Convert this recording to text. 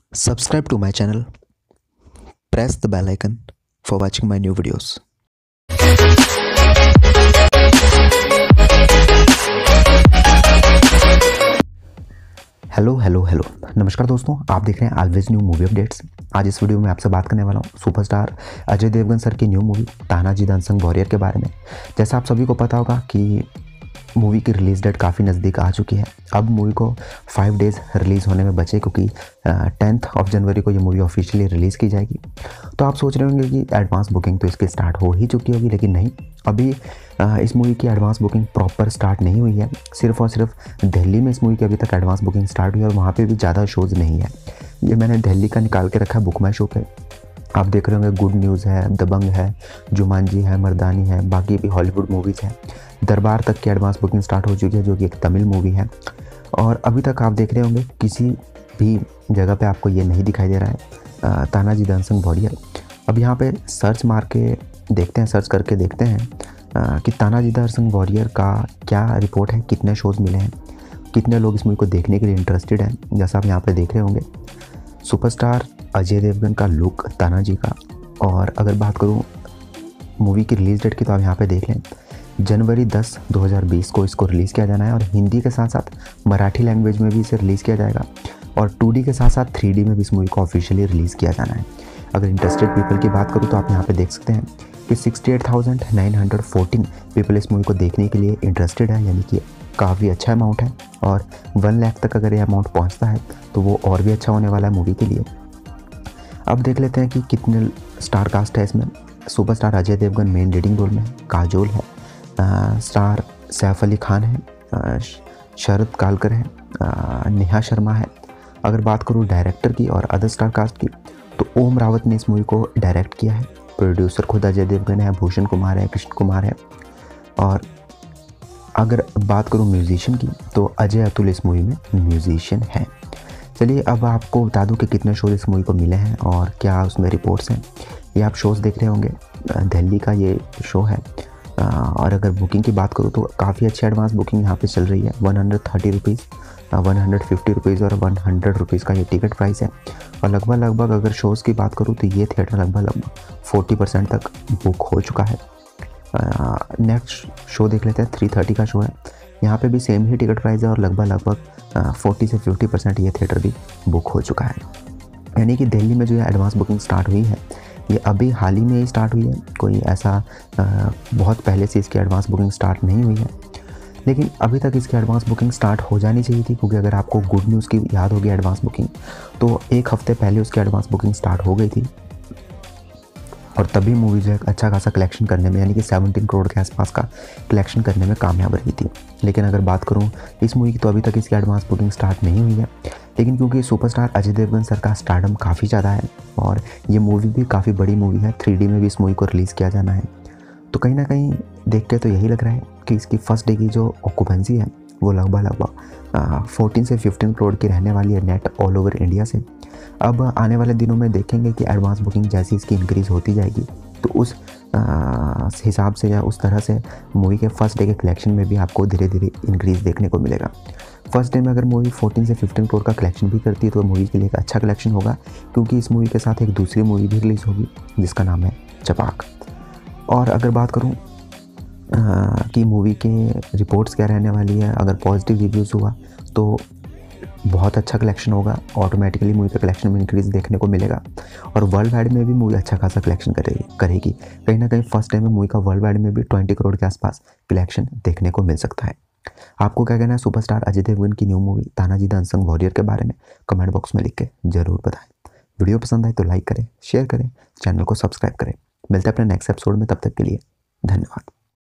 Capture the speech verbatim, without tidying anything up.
Subscribe to my channel, press the bell icon for watching my new videos. Hello hello hello नमस्कार दोस्तों, आप देख रहे हैं ऑलवेज न्यू मूवी अपडेट्स। आज इस वीडियो में आपसे बात करने वाला हूँ सुपरस्टार अजय देवगन सर की new movie Tanaji the unsung warrior के बारे में। जैसा आप सभी को पता होगा कि मूवी की रिलीज़ डेट काफ़ी नज़दीक आ चुकी है। अब मूवी को फाइव डेज़ रिलीज़ होने में बचे, क्योंकि टेंथ ऑफ जनवरी को ये मूवी ऑफिशियली रिलीज़ की जाएगी। तो आप सोच रहे होंगे कि एडवांस बुकिंग तो इसकी स्टार्ट हो ही चुकी होगी, लेकिन नहीं, अभी आ, इस मूवी की एडवांस बुकिंग प्रॉपर स्टार्ट नहीं हुई है। सिर्फ और सिर्फ दिल्ली में इस मूवी की अभी तक एडवांस बुकिंग स्टार्ट हुई है, और वहाँ पे भी ज़्यादा शोज़ नहीं है। ये मैंने दिल्ली का निकाल के रखा है बुक माई शो पे। आप देख रहे होंगे गुड न्यूज़ है, दबंग है, जुमानजी है, मर्दानी है, बाकी भी हॉलीवुड मूवीज़ हैं। दरबार तक की एडवांस बुकिंग स्टार्ट हो चुकी है, जो कि एक तमिल मूवी है। और अभी तक आप देख रहे होंगे किसी भी जगह पे आपको ये नहीं दिखाई दे रहा है तानाजी द अनसंग वॉरियर। अब यहाँ पे सर्च मार के देखते हैं, सर्च करके देखते हैं आ, कि तानाजी द अनसंग वॉरियर का क्या रिपोर्ट है, कितने शोज़ मिले हैं, कितने लोग इस मूवी को देखने के लिए इंटरेस्टेड हैं। जैसा आप यहाँ पे देख रहे होंगे सुपरस्टार अजय देवगन का लुक तानाजी का। और अगर बात करूँ मूवी की रिलीज़ डेट की, तो आप यहाँ पे देख लें जनवरी दस दो हज़ार बीस को इसको रिलीज़ किया जाना है, और हिंदी के साथ साथ मराठी लैंग्वेज में भी इसे रिलीज़ किया जाएगा, और टू डी के साथ साथ थ्री डी में भी इस मूवी को ऑफिशियली रिलीज़ किया जाना है। अगर इंटरेस्टेड पीपल की बात करूँ तो आप यहाँ पे देख सकते हैं कि sixty eight thousand nine hundred fourteen people इस मूवी को देखने के लिए इंटरेस्टेड है, यानी कि काफ़ी अच्छा अमाउंट है। और वन लाख तक अगर ये अमाउंट पहुँचता है तो वो और भी अच्छा होने वाला है मूवी के लिए। अब देख लेते हैं कि कितने स्टार कास्ट है इसमें। Superstar Ajay Devgan main leading role में है, काजोल है, आ, स्टार सैफ अली खान है, आ, शरद कालकर है, आ, नेहा शर्मा है। अगर बात करूँ डायरेक्टर की और अदर स्टार कास्ट की, तो ओम रावत ने इस मूवी को डायरेक्ट किया है। प्रोड्यूसर खुद अजय देवगन है, भूषण कुमार है, कृष्ण कुमार है। और अगर बात करूँ म्यूजिशियन की, तो अजय अतुल इस मूवी में म्यूजिशियन है। चलिए अब आपको बता दूं कि कितने शोज इस मूवी को मिले हैं और क्या उसमें रिपोर्ट्स हैं। ये आप शोज़ देख रहे होंगे, दिल्ली का ये शो है। और अगर बुकिंग की बात करूँ तो काफ़ी अच्छी एडवांस बुकिंग यहाँ पे चल रही है। One hundred thirty rupees, one hundred fifty rupees और वन हंड्रेड रुपीज़ का ये टिकट प्राइस है। और लगभग लगभग अगर शोज़ की बात करूँ तो ये थिएटर लगभग लगभग फोर्टी परसेंट तक बुक हो चुका है। नेक्स्ट शो देख लेते हैं, थ्री थर्टी का शो है। यहाँ पे भी सेम ही टिकट प्राइस है, और लगभग लगभग फोर्टी से फिफ्टी परसेंट ये थिएटर भी बुक हो चुका है। यानी कि दिल्ली में जो है एडवांस बुकिंग स्टार्ट हुई है, ये अभी हाल ही में ही स्टार्ट हुई है। कोई ऐसा आ, बहुत पहले से इसकी एडवांस बुकिंग स्टार्ट नहीं हुई है, लेकिन अभी तक इसकी एडवांस बुकिंग स्टार्ट हो जानी चाहिए थी। क्योंकि अगर आपको गुड न्यूज़ की याद होगी एडवांस बुकिंग, तो एक हफ्ते पहले उसकी एडवांस बुकिंग स्टार्ट हो गई थी, और तभी मूवी जो है अच्छा खासा कलेक्शन करने में, यानी कि सत्रह करोड़ के आसपास का कलेक्शन करने में कामयाब रही थी। लेकिन अगर बात करूं इस मूवी की, तो अभी तक इसकी एडवांस बुकिंग स्टार्ट नहीं हुई है। लेकिन क्योंकि सुपरस्टार अजय देवगन सर का स्टारडम काफ़ी ज़्यादा है, और ये मूवी भी काफ़ी बड़ी मूवी है, थ्री डी में भी इस मूवी को रिलीज़ किया जाना है, तो कहीं ना कहीं देख के तो यही लग रहा है कि इसकी फर्स्ट डे की जो ऑक्यूपेंसी है वो लगभग लगभग फोर्टीन से फिफ्टीन करोड़ की रहने वाली है नेट ऑल ओवर इंडिया से। अब आने वाले दिनों में देखेंगे कि एडवांस बुकिंग जैसी इसकी इंक्रीज़ होती जाएगी, तो उस हिसाब से या उस तरह से मूवी के फर्स्ट डे के कलेक्शन में भी आपको धीरे धीरे इंक्रीज़ देखने को मिलेगा। फर्स्ट डे में अगर मूवी फोर्टीन से फिफ्टीन करोड़ का कलेक्शन भी करती है, तो मूवी के लिए एक अच्छा कलेक्शन होगा, क्योंकि इस मूवी के साथ एक दूसरी मूवी भी रिलीज़ होगी जिसका नाम है छपाक। और अगर बात करूँ कि मूवी के रिपोर्ट्स क्या रहने वाली है, अगर पॉजिटिव रिव्यूज़ हुआ तो बहुत अच्छा कलेक्शन होगा, ऑटोमेटिकली मूवी का कलेक्शन में इंक्रीज़ देखने को मिलेगा, और वर्ल्ड वाइड में भी मूवी अच्छा खासा कलेक्शन करेगी करेगी कहीं ना कहीं फर्स्ट टाइम में मूवी का वर्ल्ड वाइड में भी ट्वेंटी करोड़ के आसपास कलेक्शन देखने को मिल सकता है। आपको क्या कहना है सुपरस्टार अजय देवगन की new movie Tanaji the unsung warrior के बारे में? कमेंट बॉक्स में लिख के ज़रूर बताएं। वीडियो पसंद आए तो लाइक करें, शेयर करें, चैनल को सब्सक्राइब करें। मिलते हैं अपने नेक्स्ट एपिसोड में, तब तक के लिए धन्यवाद।